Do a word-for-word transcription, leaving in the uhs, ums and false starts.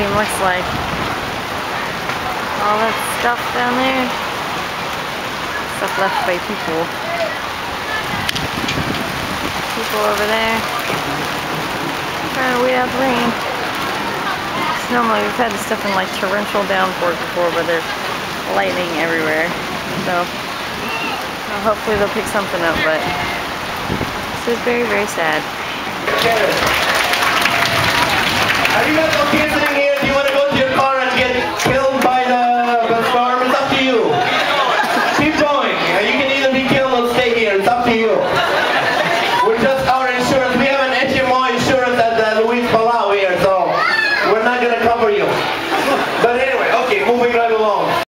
stream looks like. All that stuff down there. Stuff left by people. People over there. Trying to wait out the rain. Normally we've had this stuff in like torrential downpours before, but there's lightning everywhere. So well, hopefully they'll pick something up, but this is very, very sad. Are you guys okay sitting here? Do you want to go to your car and get killed by the, the storm? It's up to you. Keep going. You can either be killed or stay here. It's up to you. We're just our insurance. We have an H M O insurance at uh, Louis Palau here, so we're not going to cover you. But anyway, okay, moving right along.